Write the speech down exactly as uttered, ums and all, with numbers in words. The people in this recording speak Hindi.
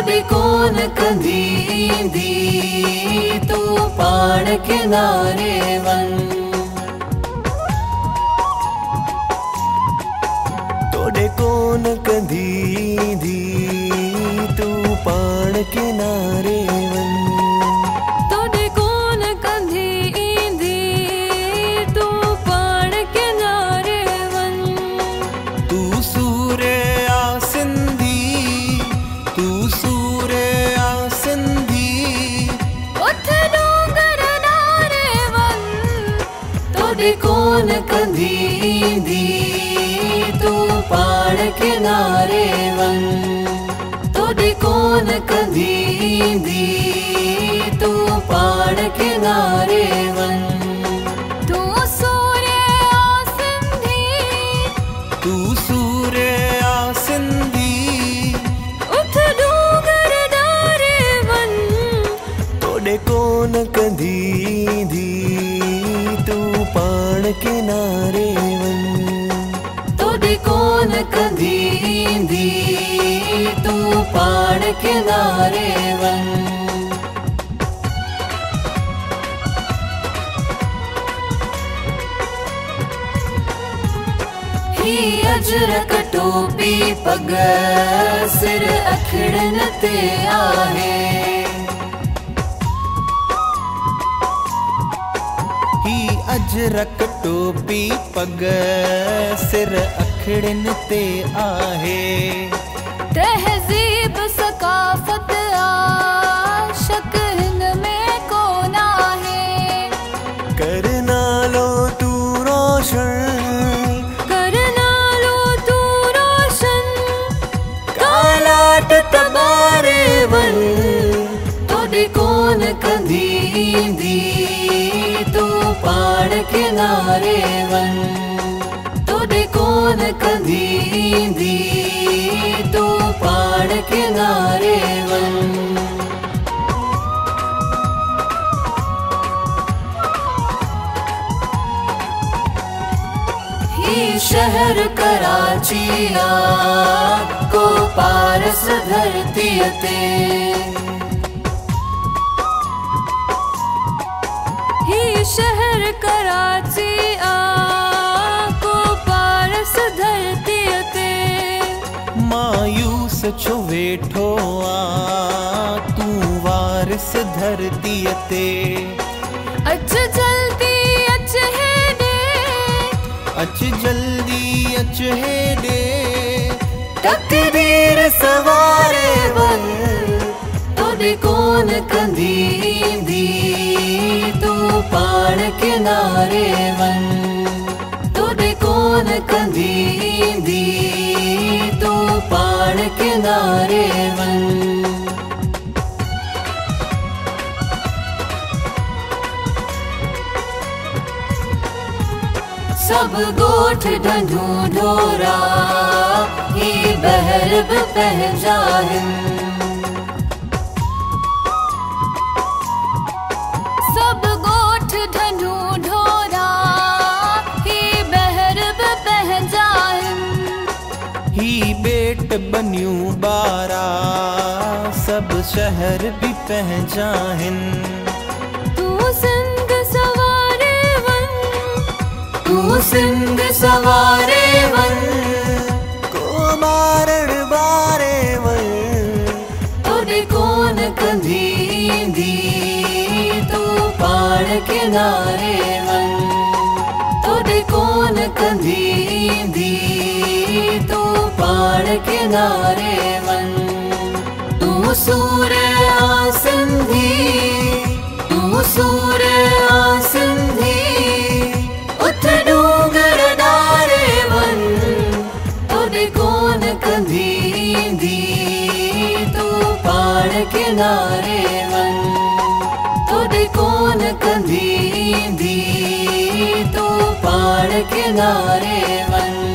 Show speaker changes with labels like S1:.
S1: तोड़े कोन कंदींदी तू पाड़ किनारे वन।
S2: तोड़े कोन कंदींदी तू पाड़ किनारे वन।
S1: तोड़े कोन कंदींदी तू पाड़ किनारे वन।
S2: तू सूरे आसिंदी तू सूरे आसिंदी
S1: उठ डूंगर नारे वन। तोड़े कोन कंदींदी तू पाड़ किनारे वन। तोड़े कोन कंदींदी तू पाड़ किनारे वन। तू सूरे आसिंदी
S2: तू सूरे आसिंदी
S1: उठ डूंगर नारे वन।
S2: तोड़े कोन कंदींदी तू पाड़ किनारे वन।
S1: तोड़े कोन कंदींदी तू पाड़ किनारे वन। ही अजरक टोपी पग सिर अखड़न ते आहे।
S2: ही अजरक टोपी पग सिर अखड़न ते आहे।
S1: तहज़ीब सकाफ़त आशिक़ हिन में कोन आहे।
S2: कर नालो तू रोशन
S1: कर नालो तू रोशन
S2: कालाट तबारे वन।
S1: तोड़े कोन कंदींदी तू पाड़ किनारे वन। तोड़े कोन कंदींदी तू पाड़ किनारे वन। ही शहर कराची आ को पारस धरती ते। ही शहर कराची आ को पारस धरती ते।
S2: मायूस छो वेठो आ तू वारिस धरती ते।
S1: अच जल्दी अच हेडे
S2: अच जल्दी अच हेडे तकदीर सवारे वन।
S1: तोड़े कोन कंदींदी तू पाड़ किनारे वन। तोड़े कोन कंदींदी तू पाड़ किनारे वन। सब गोठ ढंढू ढोरा ही बहर बि पंहिंजा आहिनि। सब गोठ ढंढू ढोरा ही बहर बि पंहिंजा आहिनि।
S2: ही बेट बनियूं बारा सब शहर भी पंहिंजा आहिनि।
S1: तू सिंध सवारे वन। तू सिंध सवारे वन।
S2: को मारण बारे वन।
S1: तोड़े कोन कंदींदी तू पाड़ किनारे वन। तोड़े कोन कंदींदी तू पाड़ किनारे वन। तू सूर आसिंदी तू सूर आसिंदी उठ डूंगर नारे वन। तोड़े कोन कंदींदी तू पाड़ किनारे वन। तोड़े कोन कंदींदी तू पाड़ किनारे वन।